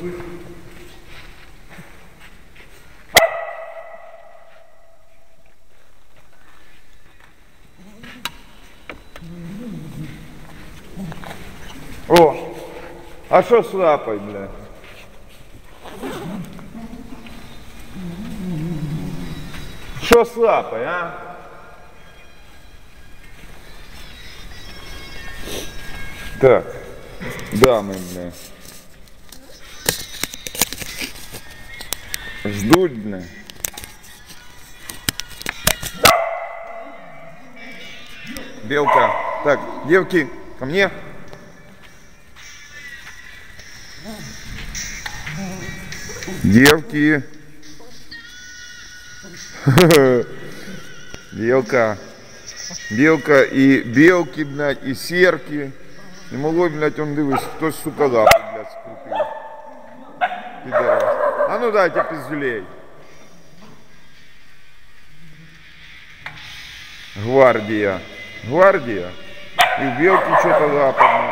О, а что с лапой, бля? Что с лапой, а? Так, дамы, бля. Ждут, бля. Белка. Так, девки, ко мне. Девки. Белка. Белка и белки, блядь, и серки. Не могло, блядь, он дивись, хтось, сука, лапы, блядь, скрутил. Пидорас. А ну дайте пиздюлей. Гвардия. Гвардия. И в белки что-то лапами.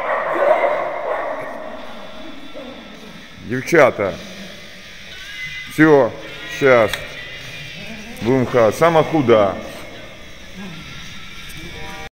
Девчата. Все, сейчас. Будем хавать. Сама худа.